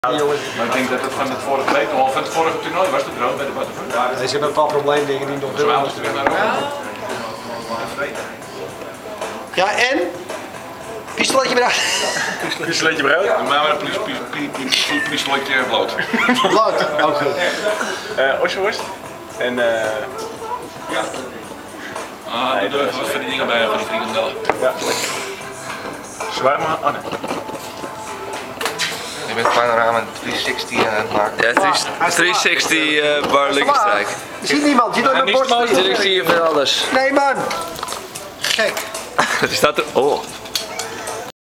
Maar ik denk dat het van het vorige week of van het vorige toernooi was, de droom bij de butterfly. Ze hebben een paar probleemdingen die nog Zo is terug naar Rome. Ja, en? Pistoletje eruit. Pistoletje eruit? Dan maken we een pistoletje bloot. Bloot, ook goed. Osjeworst. En ja. Ah, doe er even wat van die dingen bij, van die frikandellen. Ja. Zwaar maar, oh nee. Je bent panorama 360 aan het maken. Ja, 360 bar linkerstrijk. Je ziet niemand, je doet een borst. Ik zie je van alles. Nee man. Kijk. Er staat er. Oh.